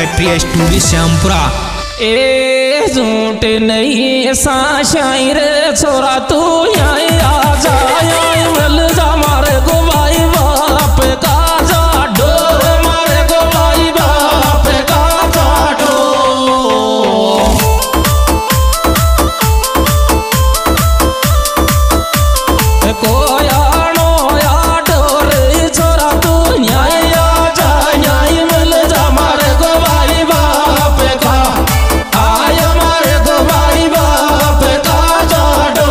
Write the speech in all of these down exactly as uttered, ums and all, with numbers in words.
Bye Priya studio Shyampura. ए झूठ नहीं सा शायर छोरा तू यहाँ आ जा, मिल जा मारे को भाई बाप का जाडो, मारे को भाई बाप का जाडो। कोया नो या डोर छोरा तू यहाँ आ जा, यहाँ मिल जा मारे को भाई बाप का, आय मारे को भाई बाप का जाडो।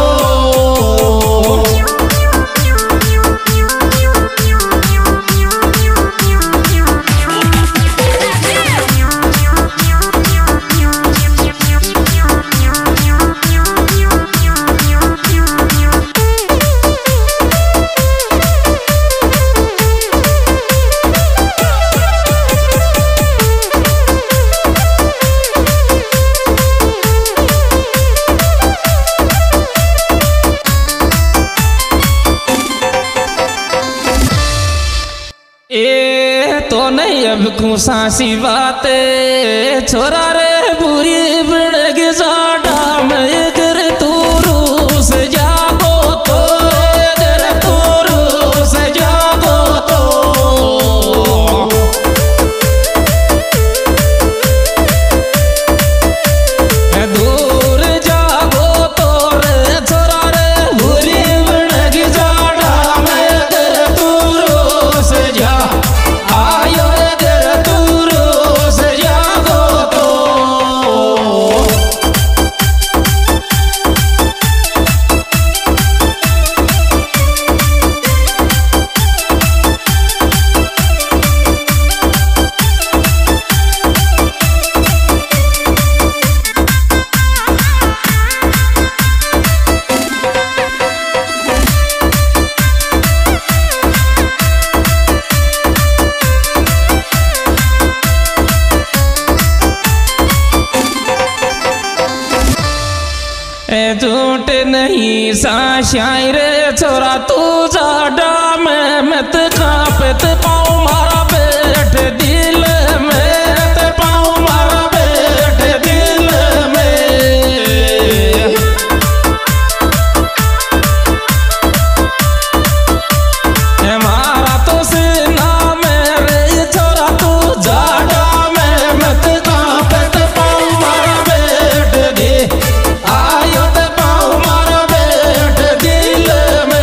ए तो नहीं अब कुसासी बातें छोरा रे बुरी बिड़ग जाडा में गर तू रूस जागो तो, गर तू रूस जागो तो। दूर जागो तो रे छोरा रे बुरी बिड़ग जाडा में गर तू रूस जा, आयो गर तू रूस जागो तो। झूठ नहीं सा शायर छोरा तू जाडा में मत कांपत पाँव मारा बैठ दिल में, ते पाँव मारा बैठ दिल में। मारा तो सीना में रे छोरा तू जाडा में मत कांपत पाँव मारा बैठ दे, आयो ते पाँव मारा बैठ दिल में।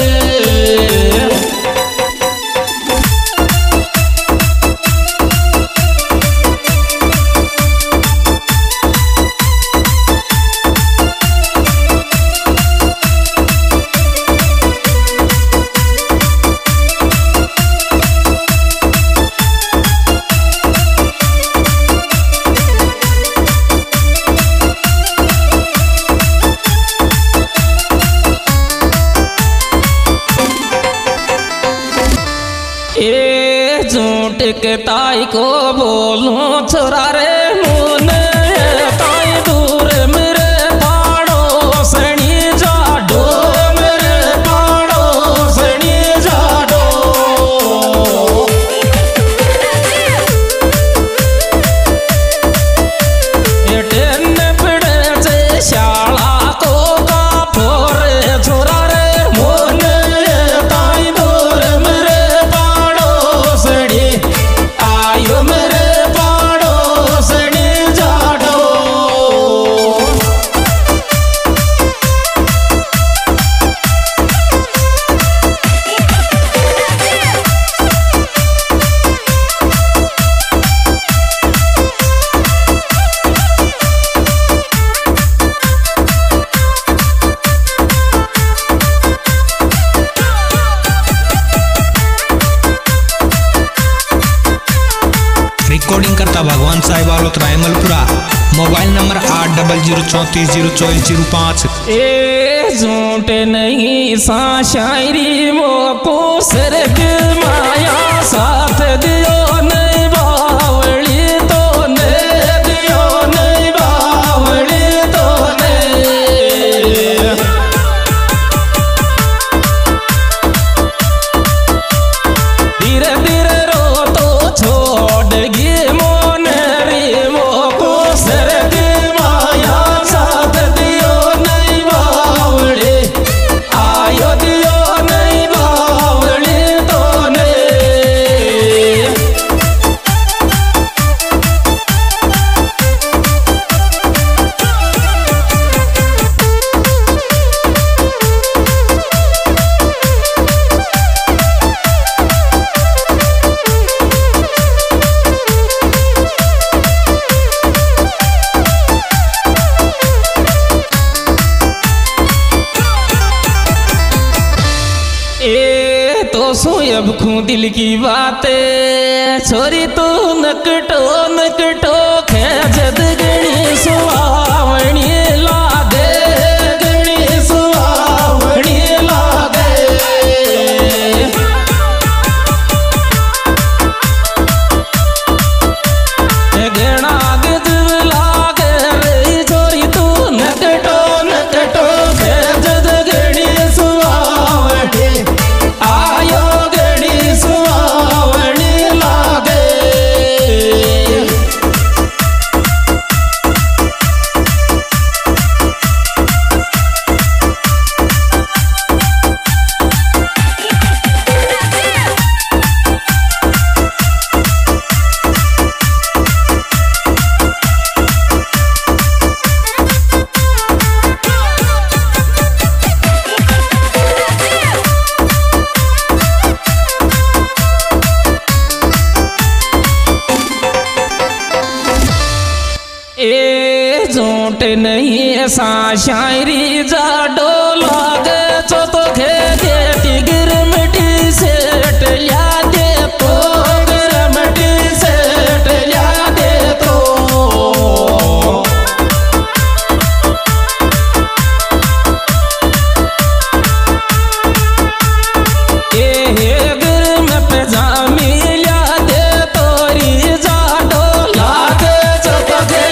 ए झूठ के ताई को बोलूं छोरा रे मुन ताई दूर मेरे पाड़ो सनी जाडो, मेरे पाड़ो सनी जाडो। ये टेन पड़े से शाला को का फोरे छोरा रे मुन ताई दूर मेरे आयो मेरे पड़ोसनी जाडो। रिकॉर्डिंग करता भगवान साहिब आलोत रायमलपुरा। मोबाइल नंबर आठ डबल जीरो चौंतीस जीरो चौबीस जीरो पाँच। ए झूठ नहीं सा शायरी मोको सरग माया साथ दियो नहीं बावली तो ने दियो नहीं बावली तो ने। धीरे धीरे रो तो छोड़ गी मोन सो अब खू दिल की बातें छोरी तू नकटो नकटो खेजद गणी सुहावनी लागे गणी सुहावनी लागे गणा गजब लागे रे छोरी तू नकटो नकटो खेजद गणी सुहावनी आयो गणी सुहावनी लागे ए झूठ नहीं ऐसा शायरी जाडो लागे चो तो खे दे तिगर मिट्टी सेट या दे तो गर मिट्टी सेट या दे तो ए गर में पजामी लिया दे तोरी जाडो लागे चो तो खे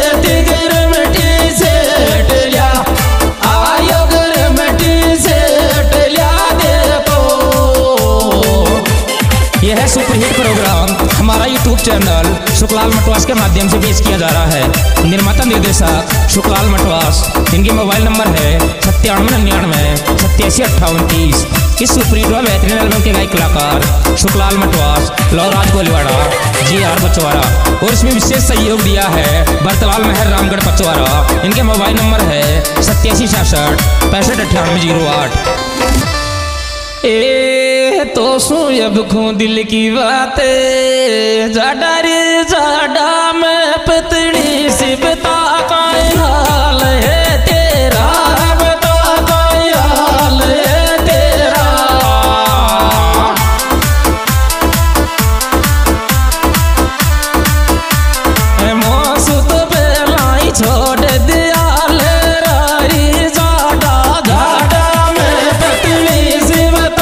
यह सुपरहिट प्रोग्राम हमारा यूट्यूब चैनल शुक्लाल मटवास के माध्यम से पेश किया जा रहा है। निर्माता निर्देशक शुक्लाल मटवास, इनके मोबाइल नंबर है सत्तानवे निन्यानवे सत्तासी अट्ठावन तीस। इस सुपरहिट व बेहतरीन एल्बम के गायक कलाकार शुक्लाल मटवास, लौराज गोलीवाड़ा, जी आर पचवारा और इसमें विशेष सहयोग दिया है बरतलाल महर रामगढ़ पचवारा। इनके मोबाइल नंबर है सत्तासी छियासठ पैंसठ अट्ठानवे जीरो आठ। ए तो सो अब खू दिल की बातें जाडा रे जाडा में पतड़ी सी बता का हाल है तेरा बता का हाल है तेरा मौसू तो बेलाई छोड़ दिया ले रारी जाडा जाडा में पतड़ी सी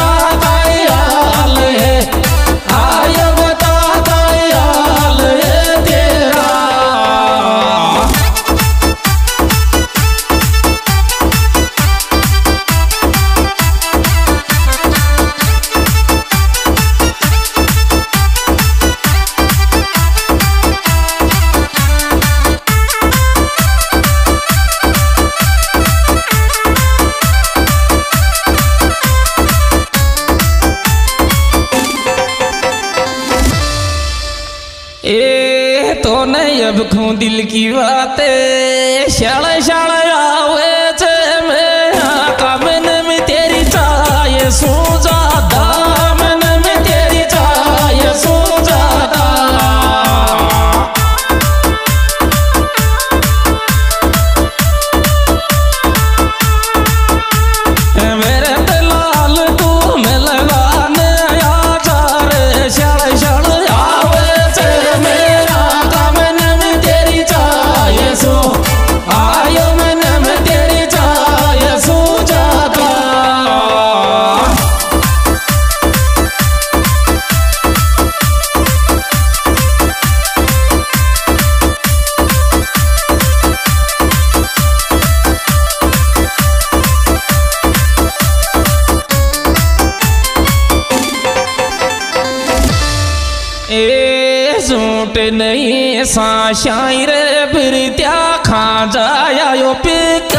ए तो नहीं अब खू दिल की बातें शाल शाल आवे चे मैं कामन में तेरी चाय सो जाता मन में तेरी चाय सो जाता मेरे दलाल तू में लगाने आ जा रे शाल शाल आयो मन में तेरी चाय सो जाता। ए झूठ नहीं सा शायर फिर त्या खा जाया यो पिक